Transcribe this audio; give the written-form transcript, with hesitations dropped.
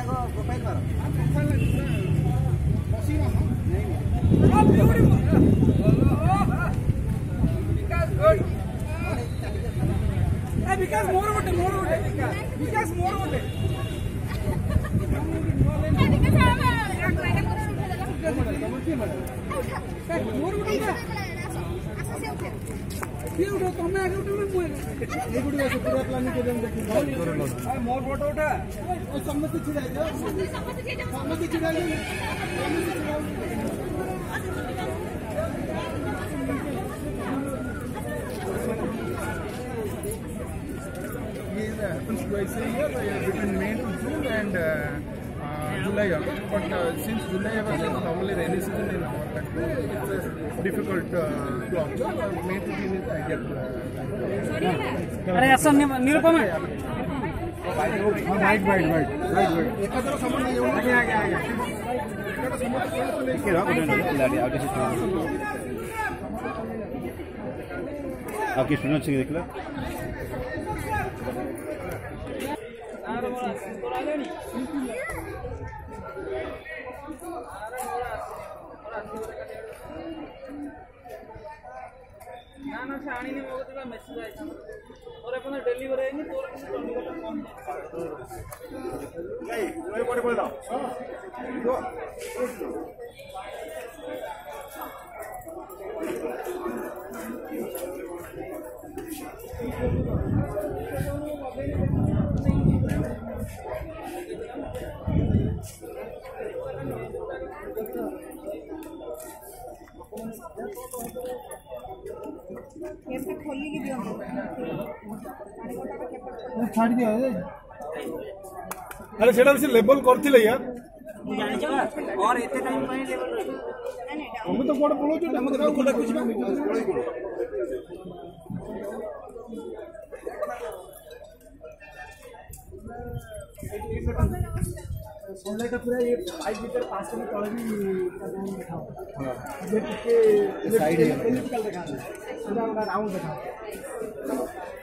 Profile मारो विकास मोर गोटे विकास मोर गोटे तमें आगे पूरा प्लानिंग मोर फोटो उठा समस्ती छिड़ा happens twice a year between May to June and July August. But since July August is normally rainy season in our country, it's difficult to observe. May to June is ideal. अरे ऐसा निरुपम है। White. एक तरफ समझ नहीं होगा। आगे। आपकी स्टूडेंट से देख लो। ना शाणी ने मोगत का मैसेज आया और अपन डिलीवर है नहीं तो नहीं मैं बोल रहा हां कैसे खोली की दियो छाड़ दिया अरे सेटा से लेवल करथिले यार और एते टाइम ପାଇଁ लेवल रही हम तो कोड बोलो जो हम तो कोड कुछ ना सनलाइट का पूरा ये 5 मीटर 5 मीटर तले भी दिखाओ हां ये साइड है इलेक्ट्रिकल दिखा पूरा राउंड दिखा